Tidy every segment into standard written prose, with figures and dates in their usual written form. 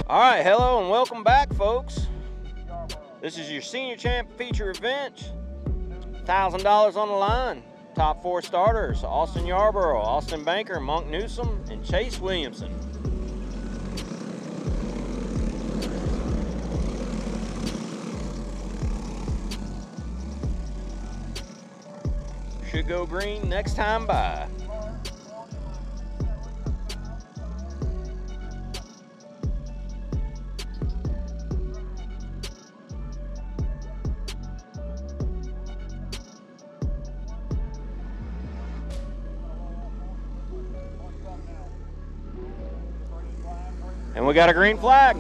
All right, hello and welcome back, folks. This is your Sr Champ feature event. $1,000 on the line. Top 4 starters: Austin Yarborough, Austin Banker, Monk Newsom, and Chase Williamson. Should go green next time by. And we got a green flag.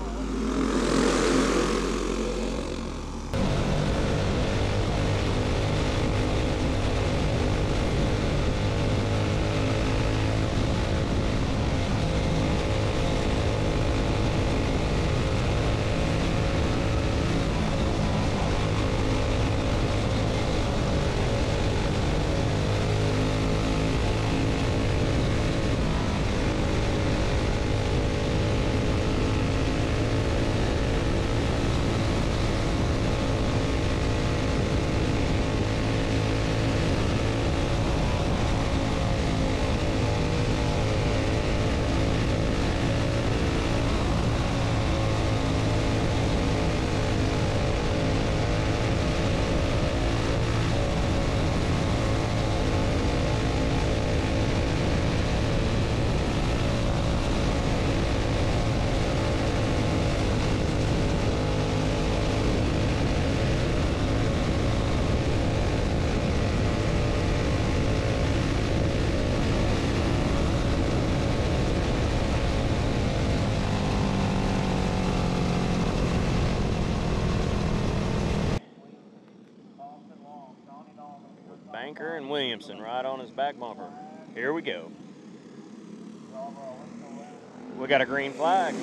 Banker and Williamson right on his back bumper. Here we go. We got a green flag.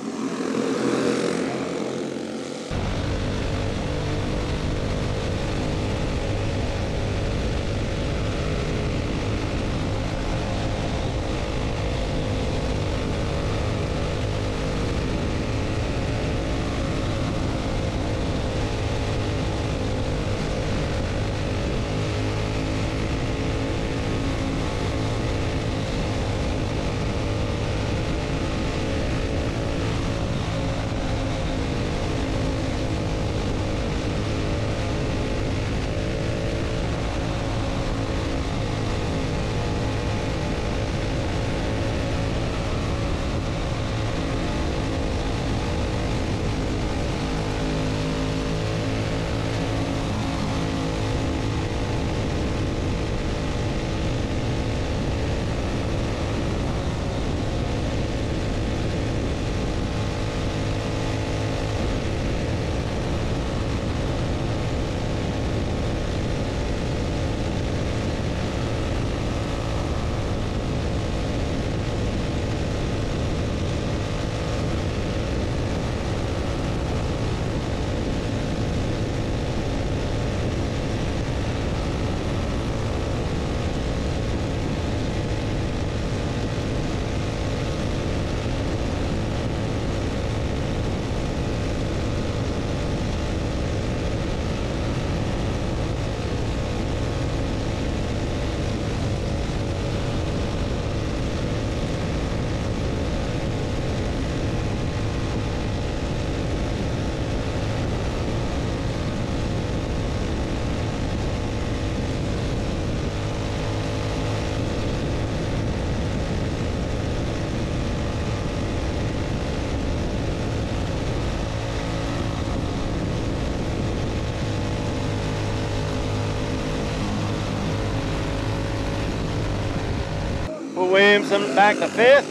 Williamson back to 5th.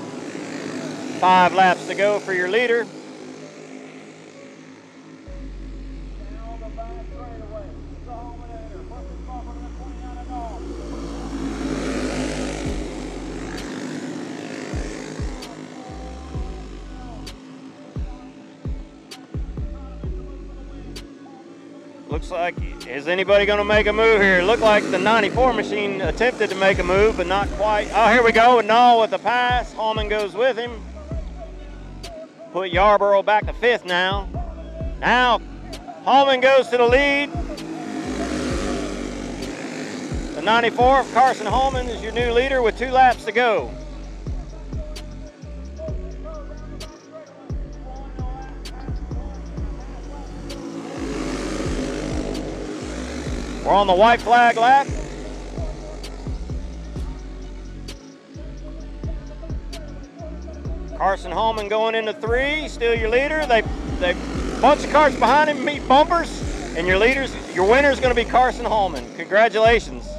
5 laps to go for your leader. Looks like, is anybody going to make a move here? Looked like the 94 machine attempted to make a move, but not quite. Oh, here we go. No, with the pass. Hallman goes with him. Put Yarborough back to 5th now. Now, Hallman goes to the lead. The 94 of Carson Hallman is your new leader with 2 laps to go. We're on the white flag lap. Carson Hallman going into 3, still your leader. They bunch of cars behind him meet bumpers, and your winner is going to be Carson Hallman. Congratulations.